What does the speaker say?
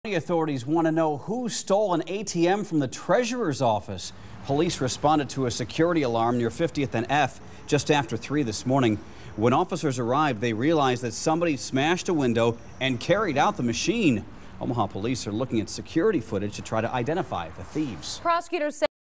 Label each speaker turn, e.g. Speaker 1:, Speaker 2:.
Speaker 1: Authorities want to know who stole an ATM from the treasurer's office. Police responded to a security alarm near 50th and F just after 3 this morning. When officers arrived, they realized that somebody smashed a window and carried out the machine. Omaha police are looking at security footage to try to identify the thieves.
Speaker 2: Prosecutors say